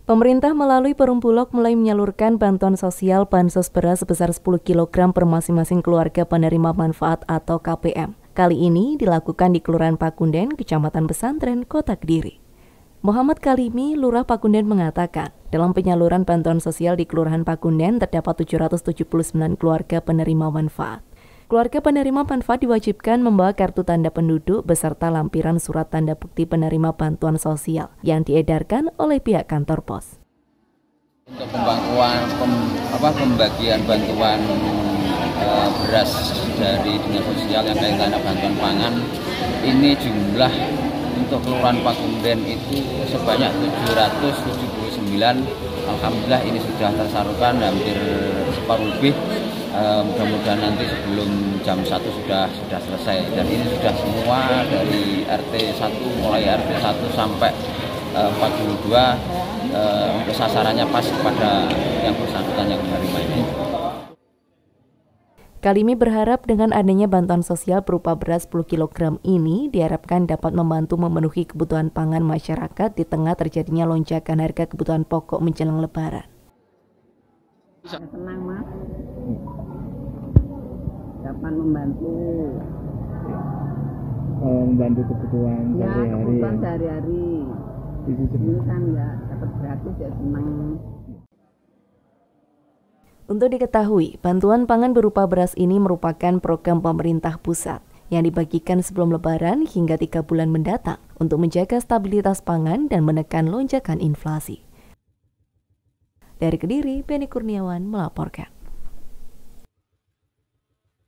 Pemerintah melalui Perum Bulog mulai menyalurkan bantuan sosial bansos beras sebesar 10 kg per masing-masing keluarga penerima manfaat atau KPM. Kali ini dilakukan di Kelurahan Pakunden, Kecamatan Pesantren, Kota Kediri. Muhammad Kalimi, Lurah Pakunden mengatakan, dalam penyaluran bantuan sosial di Kelurahan Pakunden terdapat 779 keluarga penerima manfaat. Keluarga penerima manfaat diwajibkan membawa kartu tanda penduduk beserta lampiran surat tanda bukti penerima bantuan sosial yang diedarkan oleh pihak kantor pos. Untuk pembagian bantuan beras dari dinas sosial yang kaitannya bantuan pangan, ini jumlah untuk Kelurahan Pakunden itu sebanyak 779. Alhamdulillah ini sudah tersalurkan hampir separuh lebih. Mudah-mudahan nanti sebelum jam 1 sudah selesai, dan ini sudah semua dari RT 1, mulai RT 1 sampai 42 untuk sasarannya pas kepada yang bersangkutan yang menerima ini. Kalimi berharap dengan adanya bantuan sosial berupa beras 10 kg ini diharapkan dapat membantu memenuhi kebutuhan pangan masyarakat di tengah terjadinya lonjakan harga kebutuhan pokok menjelang Lebaran. Senang, Mas. Dapat membantu. Membantu kebutuhan sehari-hari. Kebutuhan sehari-hari. Ini kan ya dapat gratis ya senang. Untuk diketahui, bantuan pangan berupa beras ini merupakan program pemerintah pusat yang dibagikan sebelum Lebaran hingga 3 bulan mendatang untuk menjaga stabilitas pangan dan menekan lonjakan inflasi. Dari Kediri, Beni Kurniawan melaporkan.